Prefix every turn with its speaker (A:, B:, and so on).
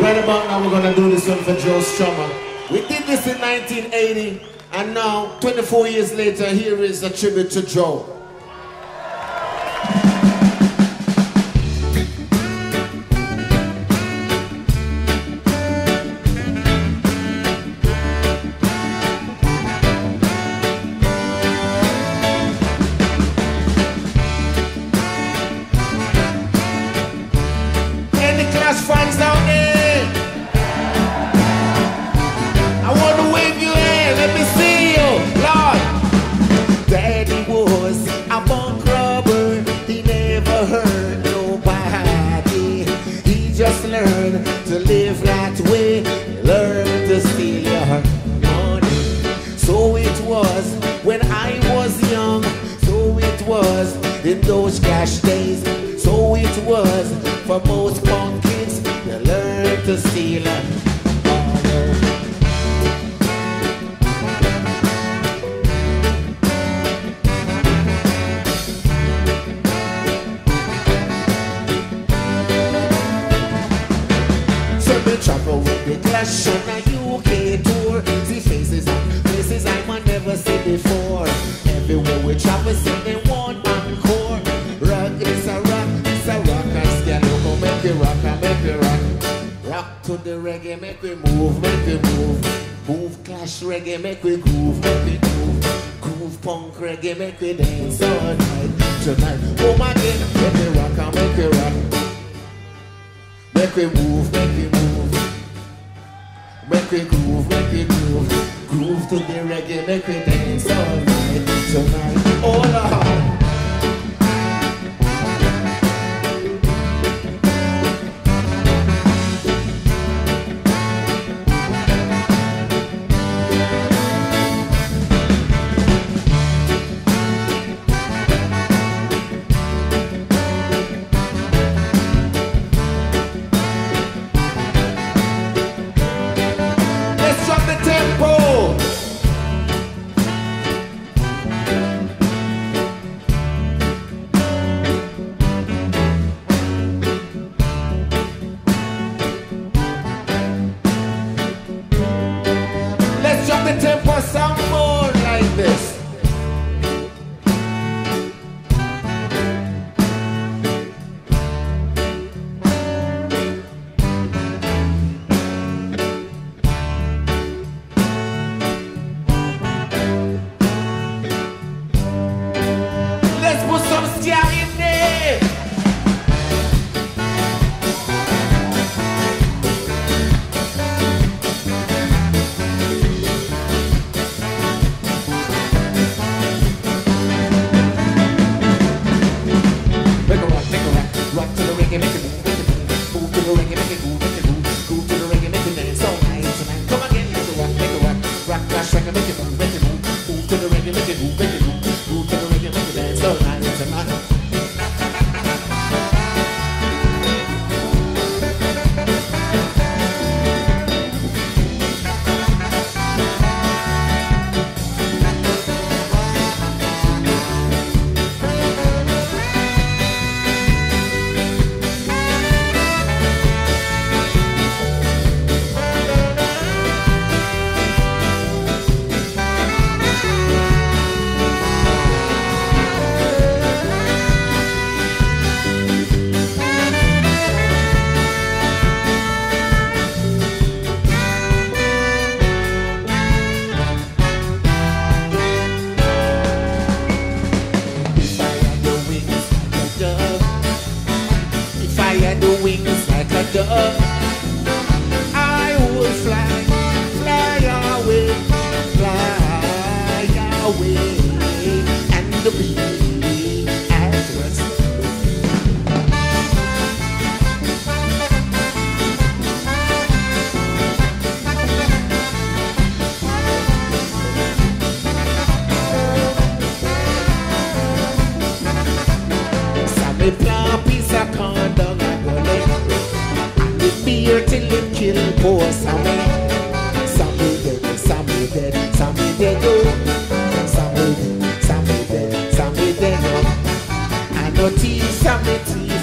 A: Right about now, we're gonna do this one for Joe Strummer. We did this in 1980, and now, 24 years later, here is a tribute to Joe. Any Clash fans out there? I want to wave your hand, let me see you, Lord. Daddy was a bank robber, he never hurt nobody. He just learned to live that way, learned to steal your money. So it was when I was young, so it was in those Clash days, so it was for most punk kids, they learn to steal and borrow. So we travel with the Clash on a UK tour. See faces and places I might never see before. Everywhere we travel, see them one encore. Rock is a rock, it's a rock and scale. Make it rock and make it rock. Rock to the reggae, make we move, make we move. Move Clash reggae, make we groove, make we groove. Groove punk reggae, make we dance all night. Tonight, oh my God, make we rock and make we rock. Make we move, make we move. Make we groove, make we groove. Groove to the reggae, make we dance all night. Tonight, oh Lord. The tempo sound more like this. Let's put some scare in there. Rock to the reggae, make it move, make it move. Move to the reggae, make it move, make it move. Groove to the reggae, make it dance all night tonight. Come again, make it rock, make it rock. Rock, Clash reggae, make it move, make it move. Move to the reggae, make it move, make it move. Move to the reggae, make it dance all night tonight. Wings like a dove, I will fly, fly away, and be at rest. Some me plant piece of corn down and go lay. Beer till him kill poor Sammy. Sammy dead, Sammy dead, Sammy dead, oh. Sammy dead, Sammy dead, Sammy dead, oh. I know tea, Sammy tea.